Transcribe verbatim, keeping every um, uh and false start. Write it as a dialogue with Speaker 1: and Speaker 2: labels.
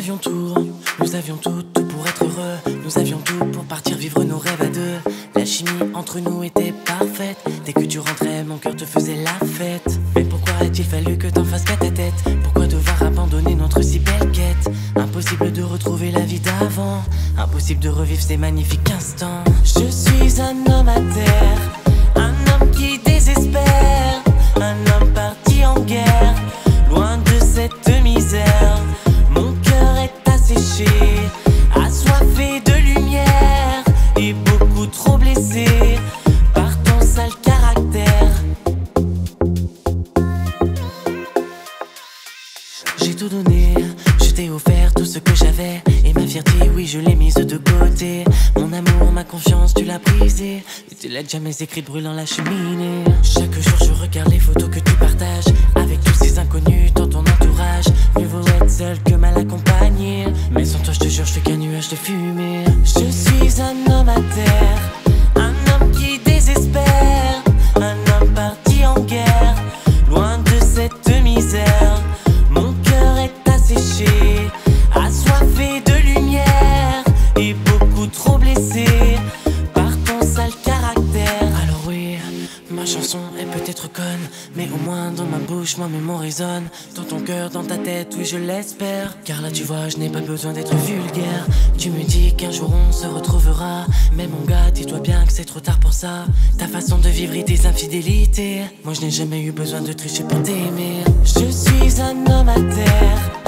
Speaker 1: avions tout, nous avions tout, tout pour être heureux. Nous avions tout pour partir vivre nos rêves à deux. La chimie entre nous était parfaite. Dès que tu rentrais, mon cœur te faisait la fête. Mais pourquoi a-t-il fallu que t'en fasses qu'à ta tête? Pourquoi devoir abandonner notre si belle quête? Impossible de retrouver la vie d'avant, impossible de revivre ces magnifiques instants. Je suis un homme à terre, un homme qui désespère, un homme parti en guerre, loin de cette misère. Mon cœur est asséché, assoiffé de lumière et beaucoup trop blessé par ton sale caractère. J'ai tout donné, je t'ai offert tout ce que j'avais, et ma fierté, oui, je l'ai mise de côté. Mon amour, ma confiance, tu l'as brisée, et tu l'as jamais écrite brûlant la cheminée. Chaque jour je regarde les photos que tu partages avec tous ces inconnus dans ton entourage. Mieux vaut être seul que mal accompagné, mais sans toi je te jure je fais qu'un nuage de fumée. Je suis un homme à terre, un homme qui désespère, un homme parti en guerre, loin de cette misère. Mon cœur est asséché, assoiffé de lumière et beaucoup trop blessé par ton sale caractère. Alors oui, ma chanson est peut-être conne, mais au moins dans ma bouche, moi mes mots résonnent. Dans ton cœur, dans ta tête, oui je l'espère. Car là tu vois, je n'ai pas besoin d'être vulgaire. Tu me dis qu'un jour on se retrouvera, mais mon gars, dis-toi bien que c'est trop tard pour ça. Ta façon de vivre et tes infidélités, moi je n'ai jamais eu besoin de tricher pour t'aimer. Je suis un homme à terre,